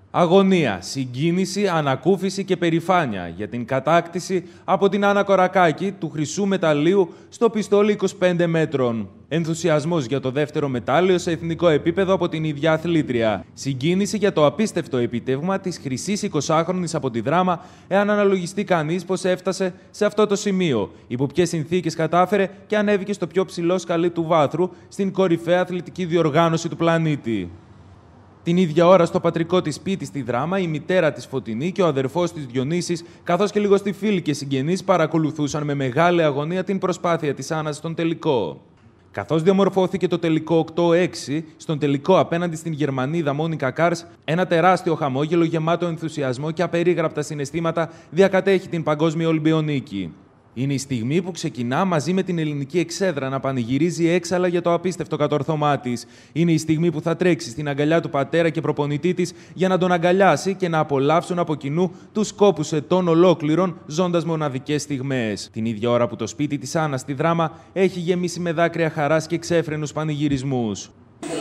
Αγωνία, συγκίνηση, ανακούφιση και περηφάνεια για την κατάκτηση από την Άννα Κορακάκη του χρυσού μεταλλίου στο πιστόλι 25 μέτρων. Ενθουσιασμός για το δεύτερο μετάλλιο σε εθνικό επίπεδο από την ίδια αθλήτρια. Συγκίνηση για το απίστευτο επιτεύγμα της χρυσής 20χρονης από τη Δράμα, εάν αναλογιστεί κανείς πως έφτασε σε αυτό το σημείο, υπό ποιες συνθήκες κατάφερε και ανέβηκε στο πιο ψηλό σκαλί του βάθρου στην κορυφαία αθλητική διοργάνωση του πλανήτη. Την ίδια ώρα, στο πατρικό της σπίτι στη Δράμα, η μητέρα της Φωτεινή και ο αδερφός της Διονύσης, καθώς και λιγοστοί φίλοι και συγγενείς, παρακολουθούσαν με μεγάλη αγωνία την προσπάθεια της Άννας στον τελικό. Καθώς διαμορφώθηκε το τελικό 8-6, στον τελικό απέναντι στην Γερμανίδα Μόνικα Κάρς, ένα τεράστιο χαμόγελο γεμάτο ενθουσιασμό και απερίγραπτα συναισθήματα διακατέχει την παγκόσμια Ολυμπιονίκη. Είναι η στιγμή που ξεκινά μαζί με την ελληνική εξέδρα να πανηγυρίζει έξαλα για το απίστευτο κατορθώμά της. Είναι η στιγμή που θα τρέξει στην αγκαλιά του πατέρα και προπονητή της για να τον αγκαλιάσει και να απολαύσουν από κοινού τους κόπους ετών ολόκληρων, ζώντας μοναδικές στιγμές. Την ίδια ώρα που το σπίτι της Άννας στη Δράμα έχει γεμίσει με δάκρυα χαράς και ξέφρενους πανηγυρισμούς.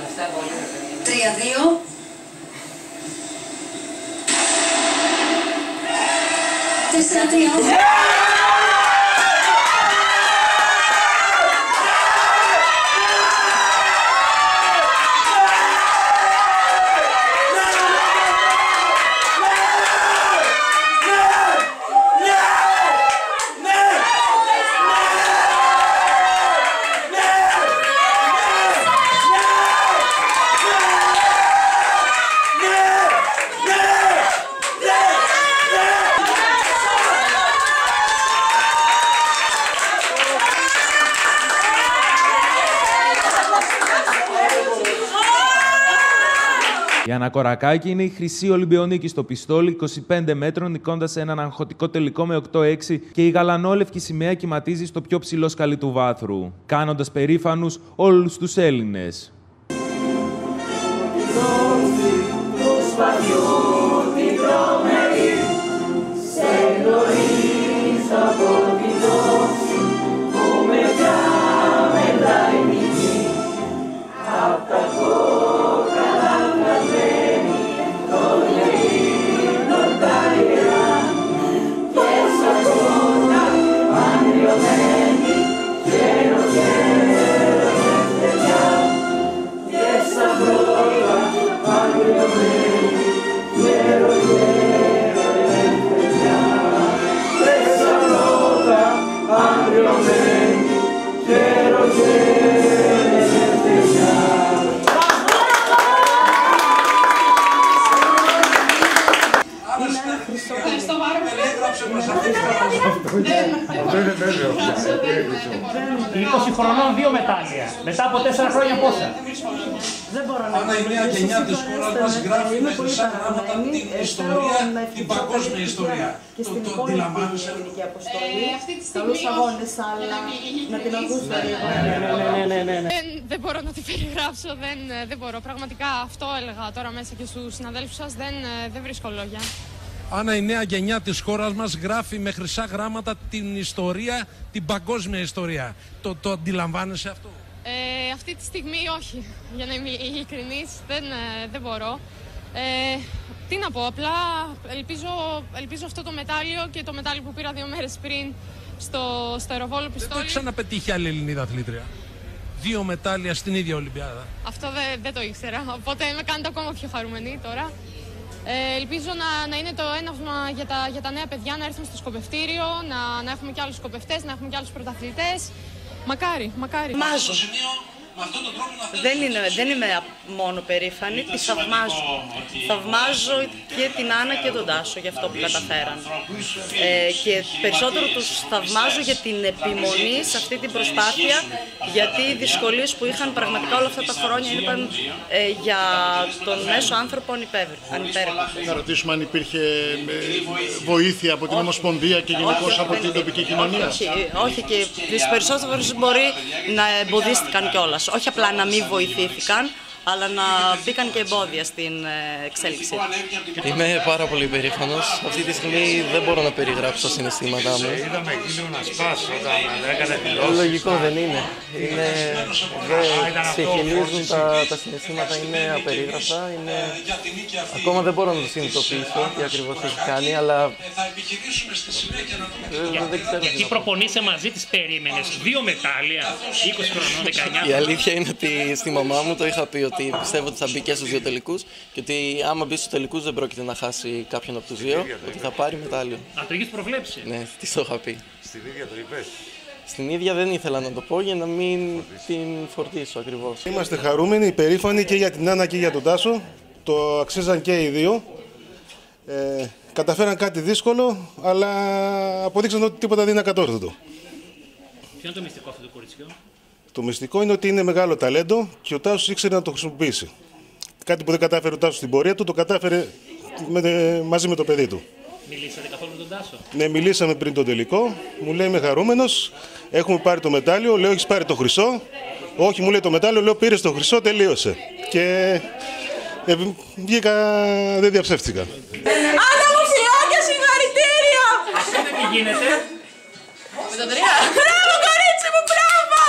3-2. Η Άννα Κορακάκη είναι η χρυσή Ολυμπιονίκη στο πιστόλι 25 μέτρων, νικώντας σε έναν αγχωτικό τελικό με 8-6 και η γαλανόλευκη σημαία κυματίζει στο πιο ψηλό σκαλί του βάθρου, κάνοντας περήφανους όλους τους Έλληνες. Ευχαριστώ πάρα πολύ. 20 χρονών 2 μετάλλια. Μετά από 4 χρόνια πόσα? Δεν μπορώ να Άννα, η νέα γενιά της χώρας μας γράφει με χρυσά γράμματα την ιστορία, την παγκόσμια ιστορία. Και στην υπόλοιπη ελληνική αποστολή. Καλούς αγώνες, αλλά να την ακούσετε λίγο. Δεν μπορώ να την περιγράψω, δεν μπορώ. Πραγματικά αυτό έλεγα τώρα μέσα και στους συναδέλφους σας, δεν βρίσκω λόγια. Άννα, η νέα γενιά της χώρας μας γράφει με χρυσά γράμματα την ιστορία, την παγκόσμια ιστορία. Το αντιλαμβάνεσαι αυτό? Αυτή τη στιγμή όχι, για να είμαι ειλικρινής, δεν μπορώ. Τι να πω, απλά ελπίζω αυτό το μετάλλιο και το μετάλλιο που πήρα 2 μέρες πριν στο αεροβόλο πιστόλι. Δεν το έχει ξαναπετύχει άλλη Ελληνίδα αθλήτρια? 2 μετάλλια στην ίδια Ολυμπιάδα. Αυτό δεν το ήξερα, οπότε με κάνετε ακόμα πιο χαρούμενη τώρα. Ελπίζω να είναι το έναυσμα για τα νέα παιδιά, να έρθουν στο σκοπευτήριο, να έχουμε και άλλους σκοπευτές, να έχουμε και άλλους πρωταθλητές. Μακάρι. Δεν είμαι μόνο περήφανη, τη θαυμάζω. Θαυμάζω και την Άννα και τον Τάσο για αυτό που καταφέραν. Και περισσότερο τους θαυμάζω για την επιμονή σε αυτή την προσπάθεια, γιατί οι δυσκολίες που είχαν πραγματικά όλα αυτά τα χρόνια ήταν για τον μέσο άνθρωπο ανυπέρβλητες. Να ρωτήσουμε αν υπήρχε βοήθεια από την Ομοσπονδία και γενικώς από την τοπική κοινωνία. Όχι, και τις περισσότερες μπορεί να εμποδίστηκαν κιόλας. Όχι απλά να μην βοηθήθηκαν, αλλά να μπήκαν και εμπόδια στην εξέλιξή του. Είμαι πάρα πολύ περήφανος. Αυτή τη στιγμή δεν μπορώ να περιγράψω τα συναισθήματά μου. Είδαμε εκείνο να σπάσει όταν έκανε δηλώσεις. Λογικό δεν είναι. Ξεκινήσουν τα συναισθήματα, είναι απερίγραπτα. Ακόμα δεν μπορώ να το συνειδητοποιήσω τι ακριβώς έχει κάνει, αλλά δεν ξέρω. Γιατί προπονείσαι μαζί, τις περίμενες? 2 μετάλλια, 20 χρονών, 19. Η αλήθεια είναι ότι στη μαμά μου το είχα πει ότι πιστεύω ότι θα μπει και στους 2 τελικούς και ότι άμα μπει στους τελικούς δεν πρόκειται να χάσει κάποιον από τους 2, ότι θα πάρει μετάλλιο. Α, το έχεις προβλέψει? Ναι, της το είχα πει. Στην ίδια το είπες? Στην ίδια δεν ήθελα να το πω για να μην την φορτίσω ακριβώς. Είμαστε χαρούμενοι, περήφανοι και για την Άννα και για τον Τάσο. Το αξίζαν και οι δύο. Καταφέραν κάτι δύσκολο, αλλά αποδείξαν ότι τίποτα δεν είναι ακατόρθωτο. Ποιο είναι το μυστικό αυτού του κοριτσιού? Το μυστικό είναι ότι είναι μεγάλο ταλέντο και ο Τάσος ήξερε να το χρησιμοποιήσει. Κάτι που δεν κατάφερε ο Τάσος στην πορεία του, το κατάφερε μαζί με το παιδί του. Μιλήσατε καθόλου με τον Τάσο? Ναι, μιλήσαμε πριν τον τελικό. Μου λέει είμαι χαρούμενος, έχουμε πάρει το μετάλλιο. Λέω έχεις πάρει το χρυσό? Όχι, μου λέει το μετάλλιο. Λέω πήρες το χρυσό, τελείωσε. Και βγήκα, δεν διαψεύτηκα. Άννα μου, φιλάκια, συγχαρητήρια! Ακούτε τι γίνεται? Με το 3. Μπράβο, κορίτσι μου, μπράβο!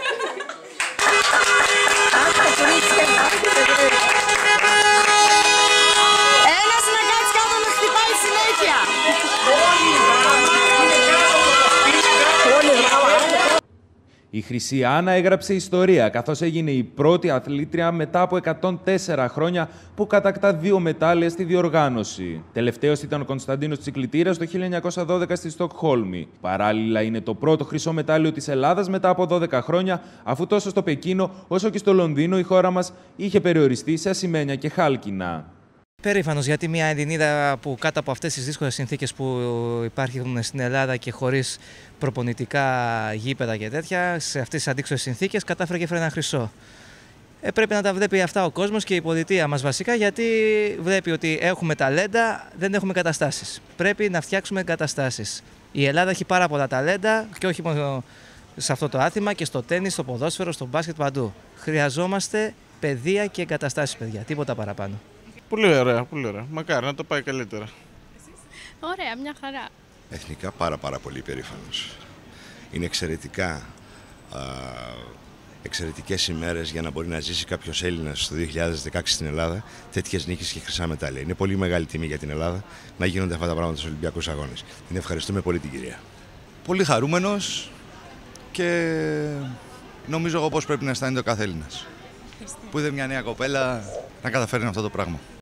Ένας να κάτσει κάτω να χτυπάει συνέχεια. Η Χρυσή Άννα έγραψε ιστορία, καθώς έγινε η πρώτη αθλήτρια μετά από 104 χρόνια που κατακτά 2 μετάλλια στη διοργάνωση. Τελευταίος ήταν ο Κωνσταντίνος Τσικλητήρας το 1912 στη Στοκχόλμη. Παράλληλα είναι το πρώτο χρυσό μετάλλιο της Ελλάδας μετά από 12 χρόνια, αφού τόσο στο Πεκίνο όσο και στο Λονδίνο η χώρα μας είχε περιοριστεί σε ασημένια και χάλκινα. Περήφανος γιατί μια Ελληνίδα που κάτω από αυτές τις δύσκολες συνθήκες που υπάρχουν στην Ελλάδα και χωρίς προπονητικά γήπεδα και τέτοια, σε αυτές τις αντίξωες συνθήκες κατάφερε και έφερε ένα χρυσό. Πρέπει να τα βλέπει αυτά ο κόσμος και η πολιτεία μας βασικά, γιατί βλέπει ότι έχουμε ταλέντα, δεν έχουμε καταστάσεις. Πρέπει να φτιάξουμε καταστάσεις. Η Ελλάδα έχει πάρα πολλά ταλέντα και όχι μόνο σε αυτό το άθλημα, και στο τένις, στο ποδόσφαιρο, στο μπάσκετ, παντού. Χρειαζόμαστε παιδεία και εγκαταστάσεις, παιδιά, τίποτα παραπάνω. Πολύ ωραία, πολύ ωραία. Μακάρι να το πάει καλύτερα. Ωραία, μια χαρά. Εθνικά πάρα πολύ περήφανος. Είναι εξαιρετικές ημέρες για να μπορεί να ζήσει κάποιος Έλληνας το 2016 στην Ελλάδα τέτοιες νίκες και χρυσά μετάλλια. Είναι πολύ μεγάλη τιμή για την Ελλάδα να γίνονται αυτά τα πράγματα στους Ολυμπιακούς Αγώνες. Την ευχαριστούμε πολύ την κυρία. Πολύ χαρούμενος και νομίζω εγώ πώς πρέπει να αισθάνεται ο κάθε Έλληνας. Που είδε μια νέα κοπέλα να καταφέρει αυτό το πράγμα.